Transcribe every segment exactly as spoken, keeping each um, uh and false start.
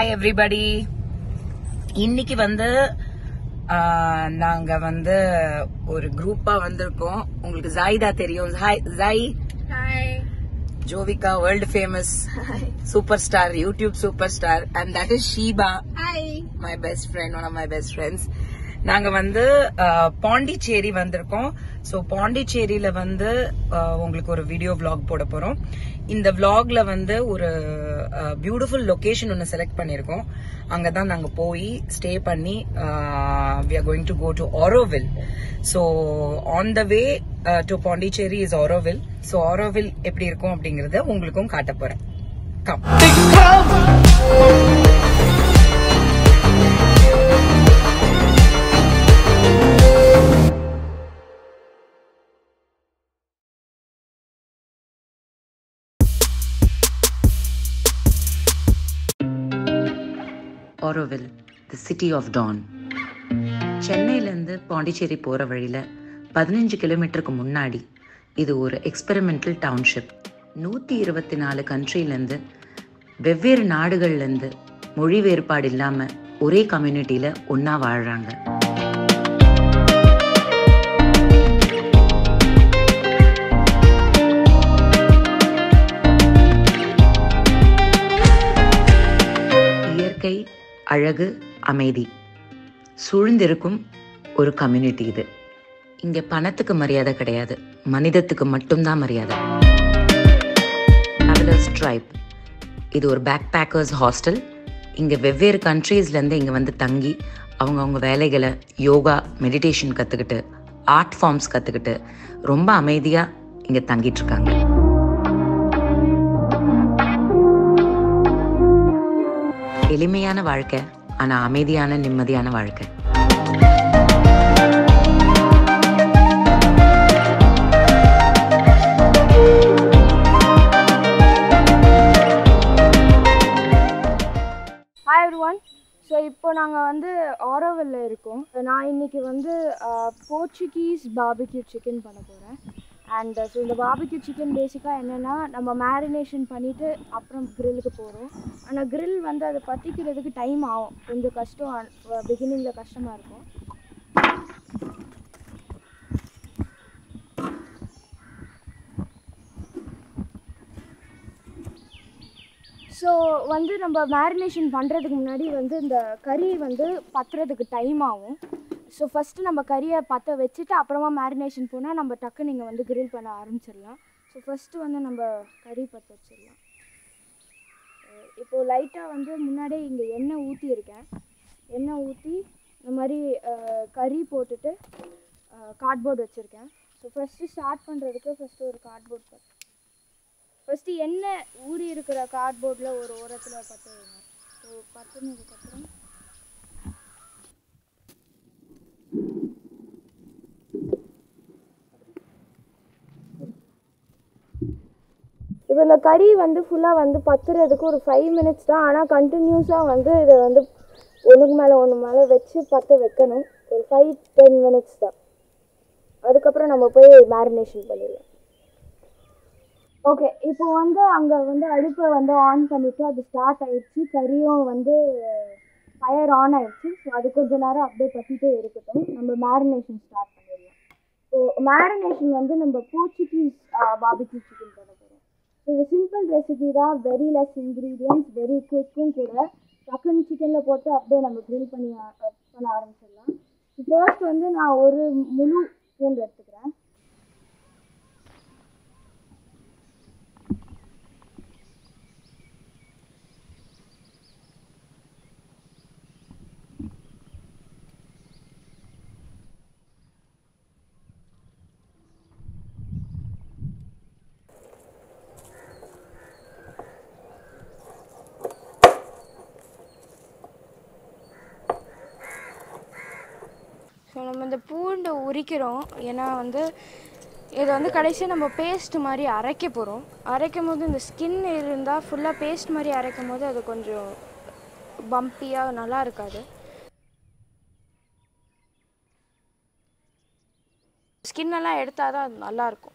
everybody. இன்னைக்கு வந்து நாங்க வந்து ஒரு குரூப்பா வந்திருக்கோம். உங்களுக்கு ஜாயிதா தெரியும். Hi Joy. Hi. Jovika, world famous superstar, YouTube superstar, and that is Sheba. Hi. My best friend, one of my best friends. நாங்க வந்து பாண்டிச்சேரி வந்திருக்கோம். சோ பாண்டிச்சேரியில வந்து உங்களுக்கு ஒரு வீடியோ vlog போட போறோம். இந்த vlogல வந்து ஒரு பியூட்டிஃபுல் லொகேஷன் ஒன்னு செலக்ட் பண்ணிருக்கோம். அங்கதான் நாங்க போய் ஸ்டே பண்ணி we are going to go to Auroville. So on the way uh, to Pondicherry is Auroville. So Auroville எப்படி இருக்கும் அப்படிங்கறத உங்களுக்கும் காட்ட போறேன். Come. Auroville, the city of dawn. சென்னையிலேருந்து பாண்டிச்சேரி போகிற வழியில் பதினஞ்சு கிலோமீட்டருக்கு முன்னாடி இது ஒரு எக்ஸ்பெரிமெண்டல் டவுன்ஷிப். நூற்றி இருபத்தி நாலு கண்ட்ரிலேருந்து வெவ்வேறு நாடுகள்லேருந்து மொழி வேறுபாடு இல்லாமல் ஒரே கம்யூனிட்டியில் ஒன்றா வாழ்கிறாங்க. இயற்கை, அழகு, அமைதி சூழ்ந்திருக்கும் ஒரு கம்யூனிட்டி இது. இங்க பணத்துக்கு மரியாதை கிடையாது, மனிதத்துக்கு மட்டும்தான் மரியாதை. டிராவலர்ஸ் ட்ரைப் இது ஒரு பேக் பேக்கர்ஸ் ஹாஸ்டல். இங்க வெவ்வேறு கண்ட்ரீஸ்லேருந்து இங்க வந்து தங்கி அவங்க அவங்க வேலைகளை, யோகா, மெடிடேஷன் கற்றுக்கிட்டு, ஆர்ட் ஃபார்ம்ஸ் கற்றுக்கிட்டு ரொம்ப அமைதியாக இங்கே தங்கிட்டு இருக்காங்க. எளிமையான வாழ்க்கை, ஆனா அமைதியான நிம்மதியான வாழ்க்கை. Hi everyone. ஸோ இப்போ நாங்கள் வந்து ஆரோவில்ல இருக்கோம். நான் இன்னைக்கு வந்து போர்ச்சுகீஸ் பார்பிக்யூ சிக்கன் பண்ண போகிறேன். அண்ட் ஸோ இந்த பார்பிக்யூ சிக்கன் பேசிக்காக என்னென்னா, நம்ம மேரினேஷன் பண்ணிவிட்டு அப்புறம் க்ரில்லுக்கு போகிறோம். ஆனால் க்ரில் வந்து அதை பற்றிக்கிறதுக்கு டைம் ஆகும், கொஞ்சம் கஷ்டம், பிகினிங்கில் கஷ்டமாக இருக்கும். ஸோ வந்து நம்ம மேரினேஷன் பண்ணுறதுக்கு முன்னாடி வந்து இந்த கறி வந்து பற்றுறதுக்கு டைம் ஆகும். ஸோ ஃபஸ்ட்டு நம்ம கறியை பற்ற வச்சுட்டு அப்புறமா மேரினேஷன் போனால் நம்ம டக்கு நீங்கள் வந்து கிரில் பண்ண ஆரம்பிச்சிடலாம். ஸோ ஃபஸ்ட்டு வந்து நம்ம கறி பற்ற வச்சிடலாம். இப்போது லைட்டாக வந்து முன்னாடியே இங்கே எண்ணெய் ஊற்றியிருக்கேன். எண்ணெய் ஊற்றி இந்த மாதிரி கறி போட்டுட்டு கார்ட்போர்டு வச்சுருக்கேன். ஸோ ஃபஸ்ட்டு ஸ்டார்ட் பண்ணுறதுக்கு ஃபஸ்ட்டு ஒரு கார்ட்போர்ட் பற்ற ஃபஸ்ட்டு எண்ணெய் ஊறி இருக்கிற கார்ட்போர்டில் ஒரு ஓரத்தில் பற்ற வைங்க. ஸோ பற்றினதுக்கப்புறம் இப்போ இந்த கறி வந்து ஃபுல்லாக வந்து பற்றுறதுக்கு ஒரு ஃபைவ் மினிட்ஸ் தான். ஆனால் கண்டினியூஸாக வந்து இதை வந்து ஒன்றுக்கு மேலே ஒன்று மேலே வச்சு பற்ற வைக்கணும். ஒரு ஃபைவ் டென் மினிட்ஸ் தான். அதுக்கப்புறம் நம்ம போய் மேரினேஷன் பண்ணிடலாம். ஓகே, இப்போ வந்து அங்கே வந்து அடுப்பை வந்து ஆன் பண்ணிவிட்டு அது ஸ்டார்ட் ஆகிடுச்சு. கறியும் வந்து ஃபயர் ஆன் ஆகிடுச்சு. ஸோ அது கொஞ்சம் நேரம் அப்படியே பற்றிட்டே இருக்கட்டும். நம்ம மேரினேஷன் ஸ்டார்ட் பண்ணிடலாம். ஸோ மேரினேஷன் வந்து நம்ம போர்ச்சுகீஸ் பார்பிக்யூ சிக்கன் பண்ண போகிறோம். இது சிம்பிள் ரெசிபி தான், வெரி லெஸ் இன்க்ரீடியன்ட்ஸ், வெரி குவிக்கும் கூட. டக்குன்னு சிக்கனில் போட்டு அப்படியே நம்ம க்ரில் பண்ணி பண்ண ஆரம்பிச்சிடலாம். ஃபர்ஸ்ட் வந்து நான் ஒரு முழு பூண்டு எடுத்துக்கிறேன். ஸோ நம்ம இந்த பூண்டை உரிக்கிறோம், ஏன்னா வந்து இதை வந்து கடைசியாக நம்ம பேஸ்ட் மாதிரி அரைக்க போகிறோம். அரைக்கும் போது இந்த ஸ்கின் இருந்தால் ஃபுல்லாக பேஸ்ட் மாதிரி அரைக்கும் போது அது கொஞ்சம் பம்பியாக நல்லா இருக்காது. ஸ்கின் எல்லாம் எடுத்தால் தான் அது நல்லாயிருக்கும்.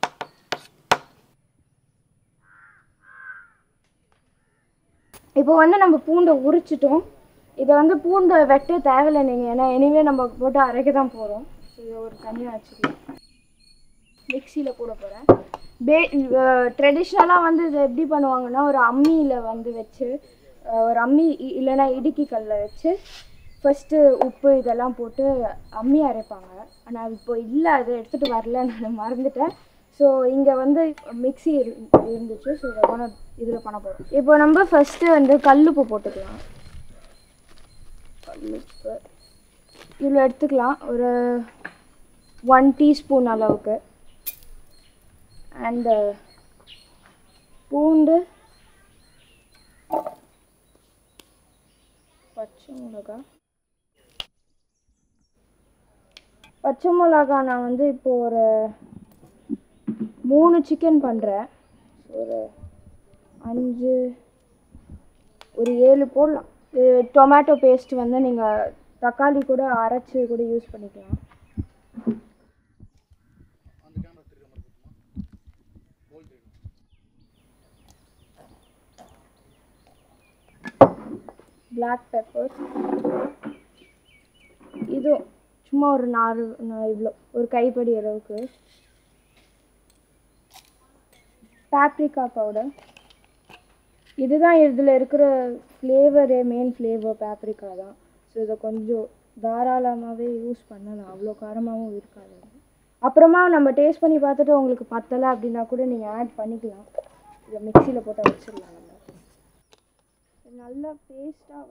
இப்போ வந்து நம்ம பூண்டை உரிச்சிட்டோம். இதை வந்து பூண்டை வெட்ட தேவையில்லை நீங்கள், ஏன்னா எனிவே நம்ம போட்டு அரைக்க தான் போகிறோம். இதை ஒரு தனியாக வச்சுக்கலாம். மிக்சியில் போட போகிறேன். பே ட்ரெடிஷ்னலாக வந்து இதை எப்படி பண்ணுவாங்கன்னா ஒரு அம்மியில் வந்து வச்சு, ஒரு அம்மி இல்லைன்னா இடுக்கி கல்லில் வச்சு ஃபஸ்ட்டு உப்பு இதெல்லாம் போட்டு அம்மி அரைப்பாங்க. ஆனால் இப்போ இல்லை, அதை எடுத்துகிட்டு வரல, நான் மறந்துட்டேன். ஸோ இங்கே வந்து மிக்சி இரு இருந்துச்சு ஸோ இதை ஒன்று இதில் பண்ண போகிறோம். இப்போ நம்ம ஃபஸ்ட்டு வந்து கல்லுப்பு போட்டுக்கலாம். கல்லுப்பு இவ்வளோ எடுத்துக்கலாம், ஒரு ஒன் டீஸ்பூன் அளவுக்கு. அண்டு பூண்டு, பச்சை மிளகா பச்சை மிளகா நான் வந்து இப்போது ஒரு மூணு சிக்கன் பண்ணுறேன். ஒரு அஞ்சு ஒரு ஏழு போடலாம். டொமேட்டோ பேஸ்ட் வந்து நீங்கள் தக்காளி கூட அரைச்சி கூட யூஸ் பண்ணிக்கலாம். பிளாக் பெப்பர் இதுவும் சும்மா ஒரு நாலு இவ்வளோ ஒரு கைப்படி அளவுக்கு. பேப்ரிக்கா பவுடர், இதுதான் இதில் இருக்கிற ஃப்ளேவரு, மெயின் ஃப்ளேவர் பேப்ரிக்கா தான். ஸோ இதை கொஞ்சம் தாராளமாகவே யூஸ் பண்ணலாம், அவ்வளோ காரமாகவும் இருக்காது. அப்புறமா நம்ம டேஸ்ட் பண்ணி பார்த்துட்டு உங்களுக்கு பத்தலை அப்படின்னா கூட நீங்கள் ஆட் பண்ணிக்கலாம். இதை மிக்சியில் போட்டு வச்சிடலாம். நம்ம நல்லா பேஸ்ட்டாக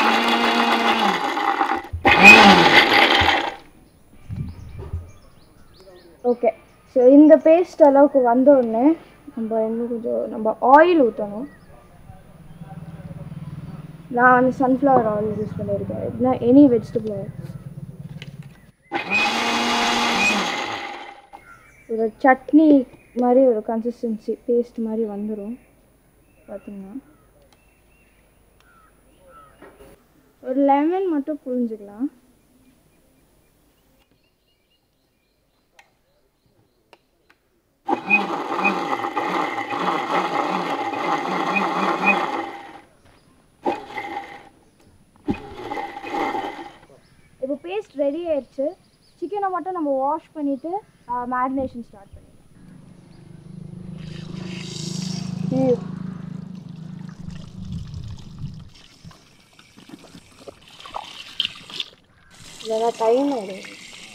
ஓகே. ஸோ இந்த பேஸ்ட் அளவுக்கு வந்தோடனே நம்ம இன்னும் கொஞ்சம் நம்ம ஆயில் ஊற்றணும். நான் வந்து சன்ஃப்ளவர் ஆயில் யூஸ் பண்ணியிருக்கேன், இல்லைனா எனி வெஜிடபிள் ஆயில். ஒரு சட்னி மாதிரி ஒரு கன்சிஸ்டன்சி பேஸ்ட் மாதிரி வந்துடும் பார்த்திங்கன்னா. ஒரு லெமன் மட்டும் புழிஞ்சிக்கலாம். இப்போ பேஸ்ட் ரெடி ஆயிடுச்சு. சிக்கனை மட்டும் நம்ம வாஷ் பண்ணிவிட்டு மேரினேஷன் ஸ்டார்ட் பண்ணிடலாம். இல்லைனா டைம் ஆகிடும்.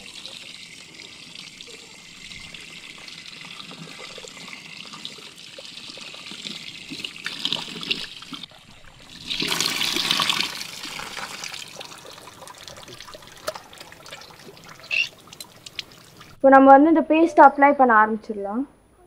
இப்போ நம்ம வந்து இந்த பேஸ்ட் அப்ளை பண்ண ஆரம்பிச்சிடலாம்.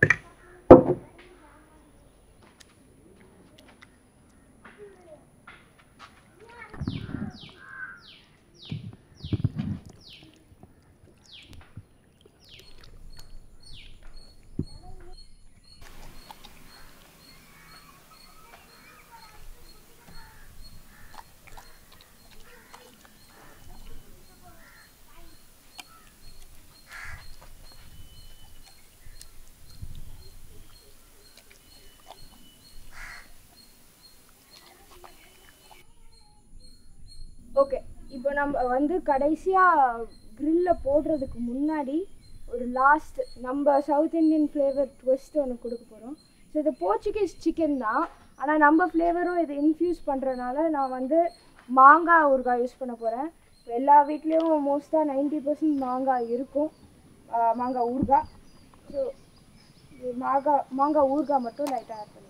ஓகே, இப்போ நம்ம வந்து கடைசியாக க்ரில்லில் போடுறதுக்கு முன்னாடி ஒரு லாஸ்ட் நம்ம சவுத் இண்டியன் ஃப்ளேவர் ட்விஸ்ட் ஒன்று கொடுக்க போகிறோம். ஸோ இது போர்ச்சுகீஸ் சிக்கன் தான், ஆனால் நம்ம ஃப்ளேவரும் இதை இன்ஃப்யூஸ் பண்ணுறதுனால நான் வந்து மாங்காய் ஊறுகாய் யூஸ் பண்ண போகிறேன். எல்லா வீட்லேயும் மோஸ்ட்டாக நைன்ட்டி பர்சன்ட் மாங்காய் இருக்கும், மாங்காய் ஊறுகாய். ஸோ மாங்காய் மாங்காய் ஊறுகாய் மட்டும் லைட்டாக ஆட் பண்ணிக்கலாம்.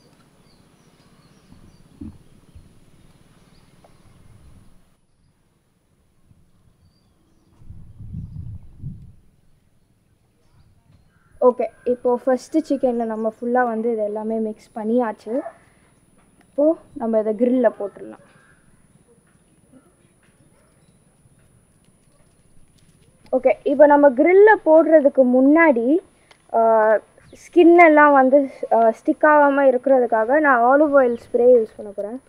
ஓகே, இப்போது ஃபஸ்ட்டு சிக்கனில் நம்ம ஃபுல்லாக வந்து இது எல்லாமே மிக்ஸ் பண்ணியாச்சு. இப்போது நம்ம இதை க்ரில்லில் போட்டுடலாம். ஓகே, இப்போ நம்ம க்ரில்லில் போடுறதுக்கு முன்னாடி ஸ்கின்னெல்லாம் வந்து ஸ்டிக் ஆகாமல் இருக்கிறதுக்காக நான் ஆலிவ் ஆயில் ஸ்ப்ரே யூஸ் பண்ண போகிறேன்.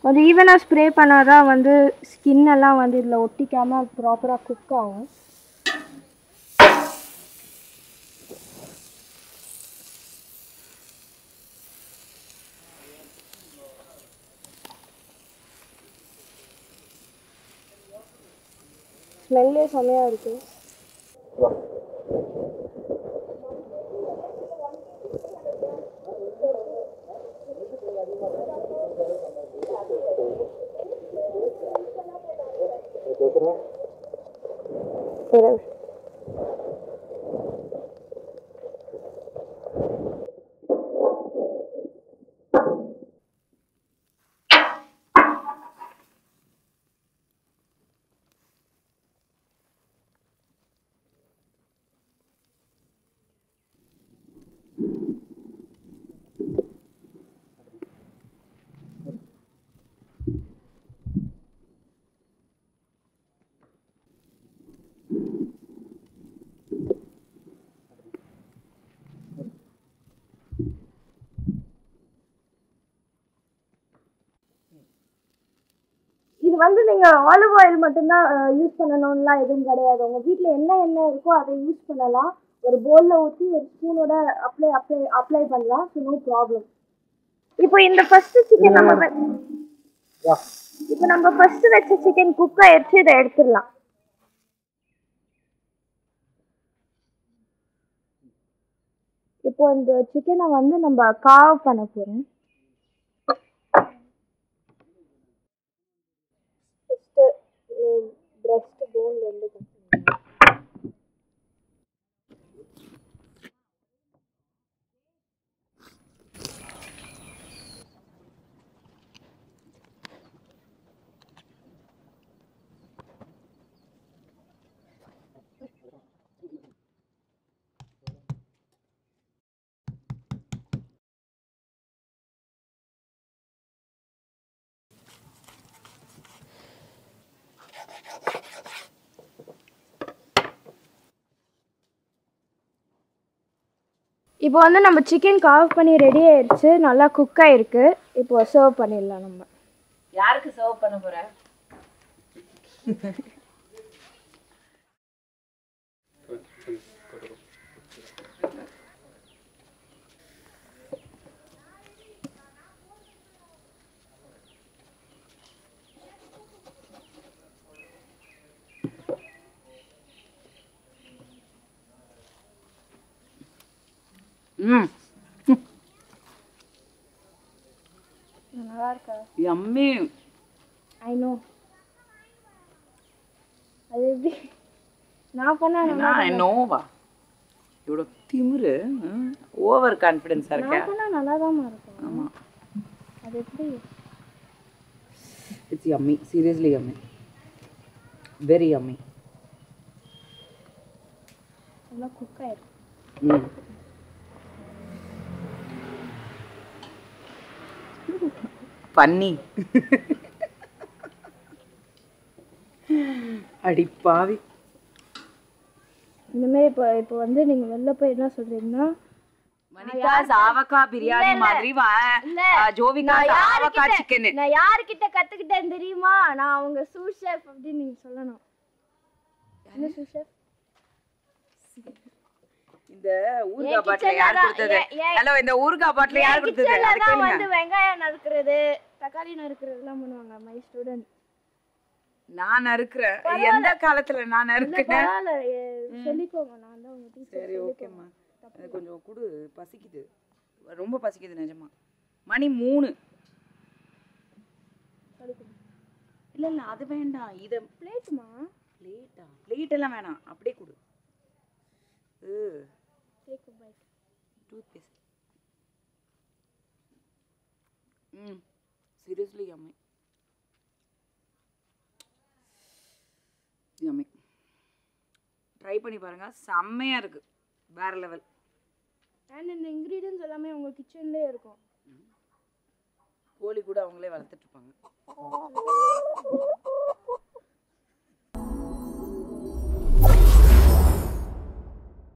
ஒரு ஈவனாக ஸ்ப்ரே பண்ணாதான் வந்து ஸ்கின் எல்லாம் வந்து இதில் ஒட்டிக்காமல் ப்ராப்பராக குக் ஆகும். ஸ்மெல்லே செம்மையாக இருக்குது. இது வந்து நீங்கள் ஆலிவ் ஆயில் மட்டும்தான் யூஸ் பண்ணணும்லாம் எதுவும் கிடையாது. உங்கள் வீட்டில் என்ன எண்ணெய் இருக்கோ அதை யூஸ் பண்ணலாம். ஒரு பவுலில் ஊற்றி ஒரு ஸ்பூனோட அப்ளை அப்ளை அப்ளை பண்ணலாம். So no problem. இப்போ இந்த ஃபஸ்ட்டு சிக்கன் நம்ம இப்போ நம்ம ஃபஸ்ட்டு வச்ச சிக்கன் குக் ஆயிடுச்சு. இதை எடுத்துடலாம். இப்போ இந்த சிக்கனை வந்து நம்ம காவ் பண்ண போகிறோம். பிரஸ்ட் போன்ல இருந்து இப்போ வந்து நம்ம சிக்கன் காவ் பண்ணி ரெடி ஆயிடுச்சு. நல்லா குக் ஆயிருக்கு. இப்போ சர்வ் பண்ணிடலாம். நம்ம யாருக்கு சர்வ் பண்ண போற? ம் நல்லா இருக்கா? யம்மி. I know. அது எப்படி நான் பண்ணா நல்லா ஐ நோவா. இவ்வளோ திமிரு, ஓவர் கான்ஃபிடென்ஸாக இருக்கா? நான் பண்ணா நல்லா தான் இருக்கும். ஆமாம். அது எப்படி? It's yummy. Seriously yummy. Very yummy. நல்லா குக் ஆயிருக்கு. ம் பன்னி அடி பாவி. இனிமேல் இப்போ இப்போ வந்து நீங்கள் வெளில போய் என்ன சொல்கிறீங்கன்னா, வனிதா சாவக்கா பிரியாணி மாதிரி ஜோவிகா சாவக்கா சிக்கன். நான் யார்கிட்ட கற்றுக்கிட்டேன்னு தெரியுமா? நான் அவங்க சூஸ் ஷெஃப் அப்படின்னு நீங்கள் சொல்லணும். என்ன சூஸ் ஷெஃப்? இந்த ஊர்கா பாட்டில் யார் கொடுத்தது? ஹலோ, இந்த ஊர்கா பாட்டில் யார் கொடுத்தது? அதான் வந்து வெங்காயம் நறுக்கிறது, தக்காளி நறுக்கிறதுலாம் பண்ணுவாங்க. My student. நான் நறுக்கிறேன். எந்த காலத்துல நான் நறுக்கிறேன்? சொல்லிக்கோங்க. நான் தான் உங்க டீச்சர். சரி, ஓகேம்மா. அது கொஞ்சம் குடு, பசிக்குது, ரொம்ப பசிக்குது நிஜமா. மணி மூணு. இல்ல இல்ல அது வேண்டாம். இத பிளேட்மா? பிளேட்டா? பிளேட் எல்லாம் வேணாம், அப்படியே குடு. Take a bite. Toothpaste. Mm. Seriously yummy. Yummy. Try பண்ணி பாருங்க, செம்மையா இருக்கு. வேற லெவல். அண்ட் இந்த இன்கிரிடியன்ட்ஸ் எல்லாமே உங்க கிச்சன்லயே இருக்கும். கோழி கூட அவங்களே வளர்த்துட்டு இருப்பாங்க.